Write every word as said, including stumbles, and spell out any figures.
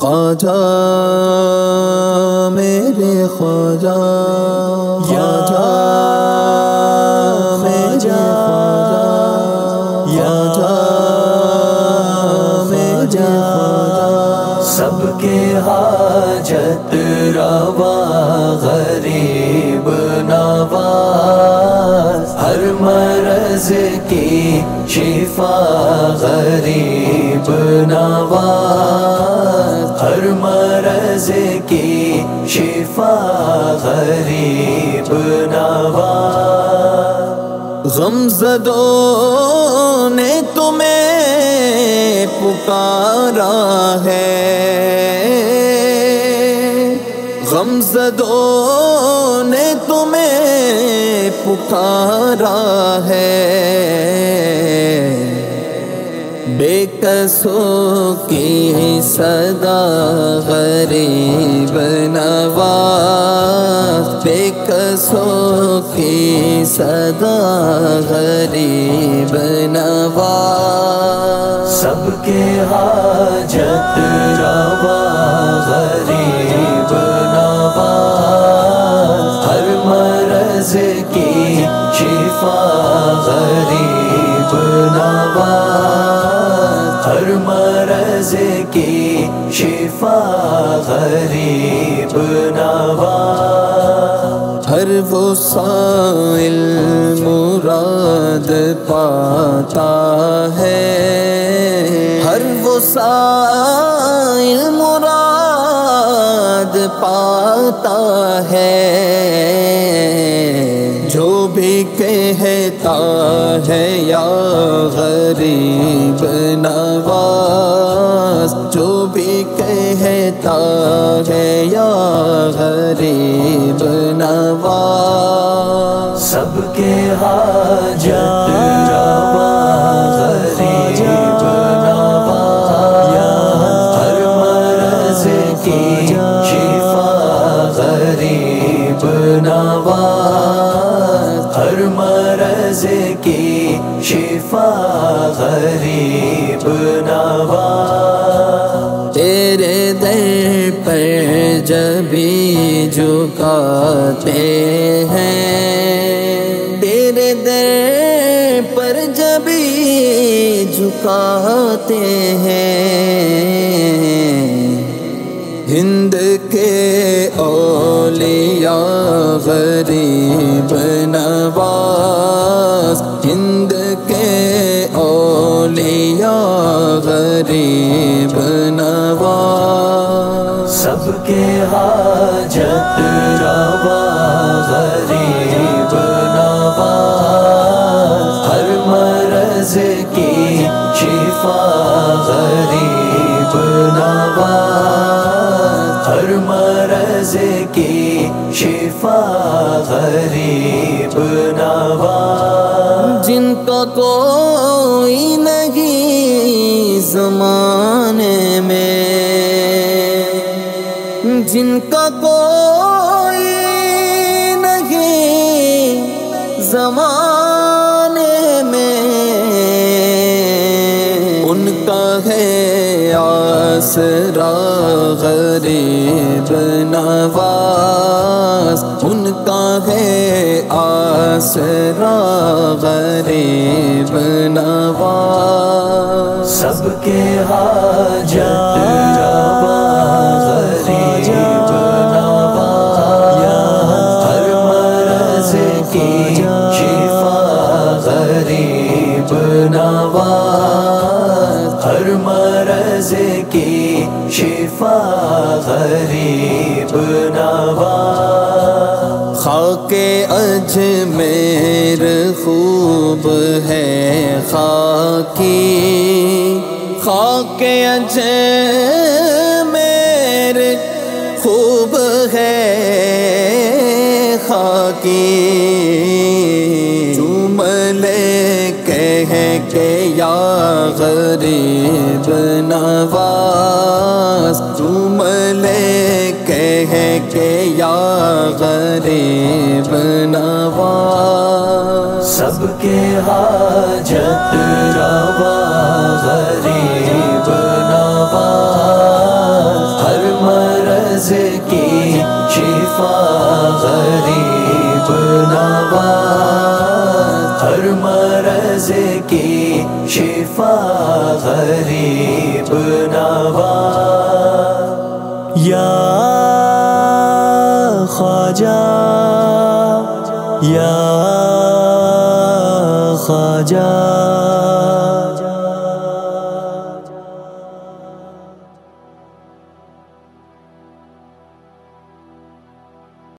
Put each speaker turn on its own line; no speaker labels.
خواجہ میرے خواجہ خواجہ میرے خواجہ میرے خواجہ
سب کے حاجت روا غریب نواز، ہر مرض کی شفا غریب نواز، ہر مرض کی شفا غریب نواز۔
غمزدوں نے تمہیں پکارا ہے، غمزدوں نے تمہیں پکارا ہے، بے کسوں کی صدا غریب نواز، بے کسوں کی صدا غریب نواز۔
سب کے حاجت روا غریب نواز، ہر مرض کی شفا غریب نواز، ہر مرض کی شفا غریب نواز۔
ہر وہ سائل مراد پاتا ہے، ہر وہ سائل مراد پاتا ہے، جو بھی کہتا ہے یا غریب نواز، جو بھی کہتا ہے یا غریب نواز۔
سب کے حاجت روا غریب نواز، ہر مرض کی شفا غریب نواز، ہر مرض کی شفا غریب نواز۔
تیرے در پر جب بھی جھکاتے ہیں، تیرے در پر جب بھی جھکاتے ہیں، ہند کے اولیاء غریب نواز، ہند کے اولیاء غریب نواز۔
سب کے حاجت روا غریب نواز، ہر مرض کی شفا غریب نواز، ہر مرض کی شفا غریب نواز۔
جن کا کوئی نہیں زمانے میں، جن کا کوئی نہیں زمانے میں، ان کا ہے آسرا غریب نواز، ان کا ہے آسرا غریب نواز۔
سب کے حاجت روا غریب نواز، ہر مرض کی شفا غریب نواز، ہر مرض کی شفا غریب نواز۔
خاک اجمیر خوب ہے خاکی، خاک اجمیر خوب ہے خاکی، چوم لے کہہ کے یا غریب نواز، چوم لے کہہ کے یا غریب نواز۔
سب کے حاجت روا غریب نواز، غریب نواز، ہر مرض کی شفا غریب نواز۔
یا خواجہ یا خواجہ